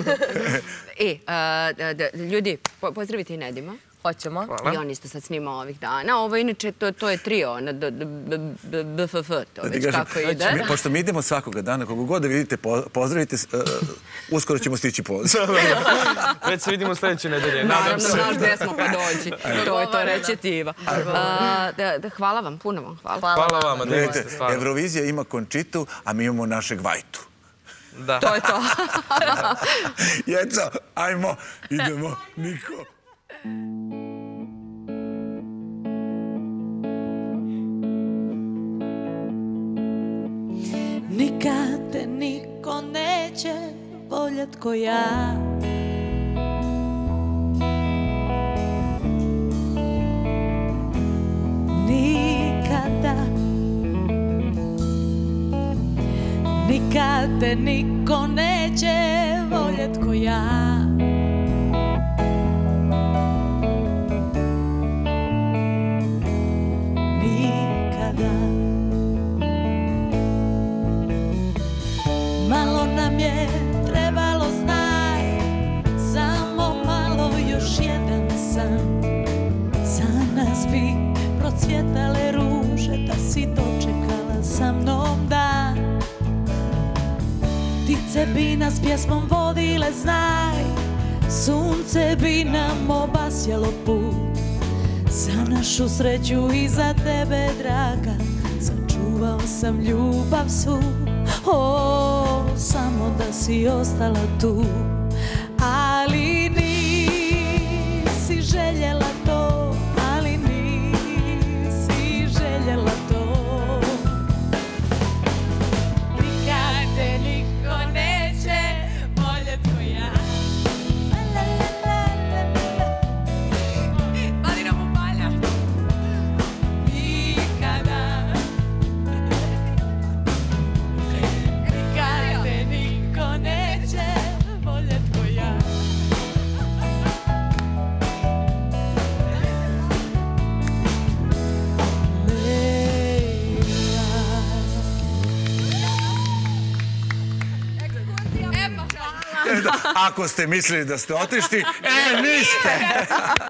Ljudi, pozdravite i Nedima.
Hoćemo.
I on isto sad snima ovih dana. Ovo, inače, to je trio, BFF, to već kako ide.
Pošto mi idemo svakoga dana, kogu god da vidite, pozdravite, uskoro ćemo stići poziv.
Već se vidimo sljedeće nedelje.
Naravno, znaš gde smo kad dođi. To je to rečetiva. Hvala vam, puno vam hvala.
Hvala vama.
Eurovizija ima Končitu, a mi imamo našeg Vajtu.
Da.
To je to.
Jeco, ajmo, idemo, Niko.
Nikad te niko neće voljet ko ja. Nikada. Nikad te niko neće voljet ko ja. Malo nam je trebalo, znaj, samo malo, još jedan san. Za nas bi procvjetale ruže, da si dočekala sa mnom dan. Ptice bi nas pjesmom vodile, znaj, sunce bi nam obasjalo put. Za našu sreću i za tebe, draga, sačuvao sam ljubav svu. Samo da si ostala tu, ali nisi željela to, ali nisi željela to. Nikad te niko neće voljet ko ja. Valira mu palja. Nikada. Nikad te niko neće voljet ko ja.
Ako ste mislili da ste otišli, niste!